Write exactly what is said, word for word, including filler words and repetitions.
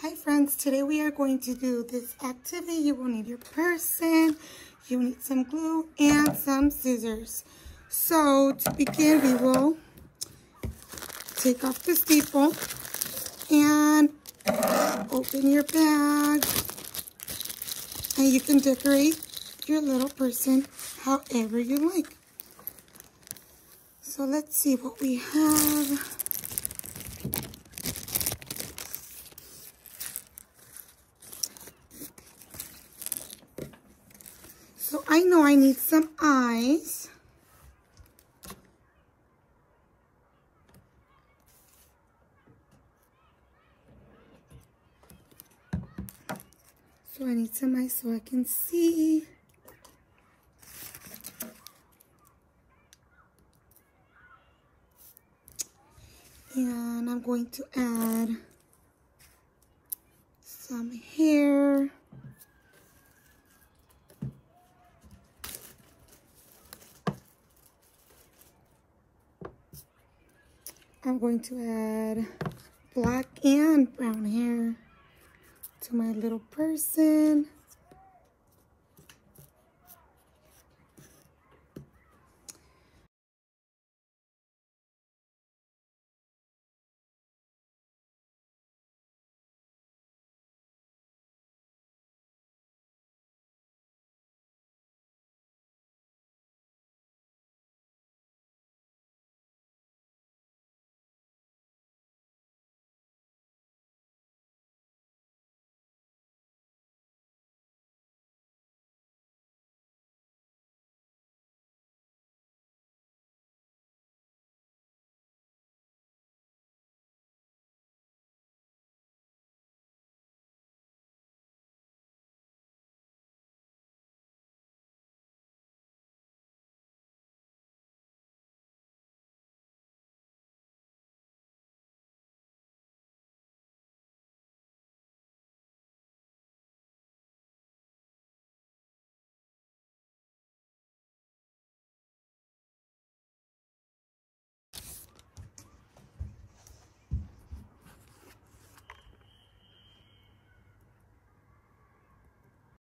Hi friends, today we are going to do this activity. You will need your person, you will need some glue and some scissors. So to begin, we will take off the staple and open your bag, and you can decorate your little person however you like. So let's see what we have. So I know I need some eyes. So I need some eyes so I can see. And I'm going to add some hair. I'm going to add black and brown hair to my little person.